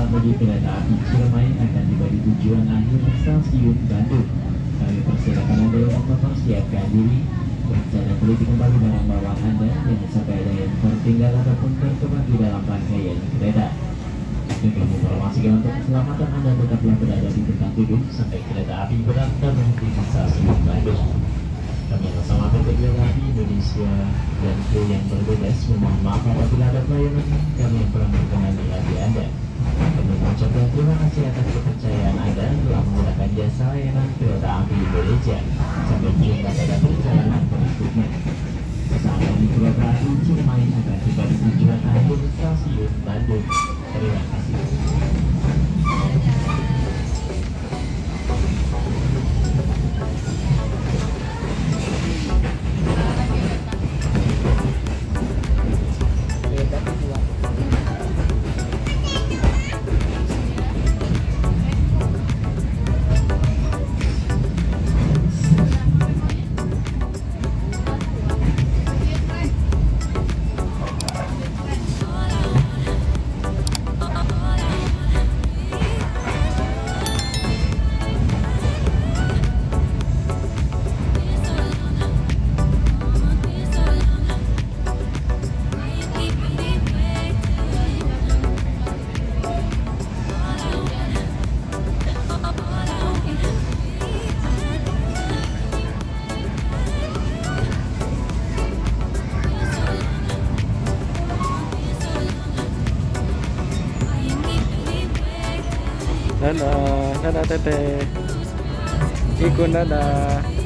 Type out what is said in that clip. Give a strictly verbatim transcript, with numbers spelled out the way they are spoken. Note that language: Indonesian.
pengemudi kereta api Ciremai akan tiba di tujuan akhir stasiun Bandung. Kami persilakan Anda yang mempersiapkan diri, berencana teliti kembali barang bawaan Anda, jangan sampai ada yang tertinggal ataupun terjebak di dalam rangkaian kereta. Dengan informasikan untuk keselamatan Anda, tetaplah berada di tempat duduk sampai kereta api benar-benar berhenti di stasiun Bandung. Kami bersama P T Kereta Api Indonesia dan kru yang bertugas memohon maaf apabila ada pelayanan kami yang kurang berkenan di hati Anda. Kami mengucapkan terima kasih atas kepercayaan Anda telah menggunakan jasa layanan Kereta Api Indonesia. Sampai jumpa pada perjalanan berikutnya. Pesawat di Kereta Api Ciremai akan tiba di tujuan akhir stasiun Bandung. Terima kasih. Dadah, dadah teteh. Ikut dadah.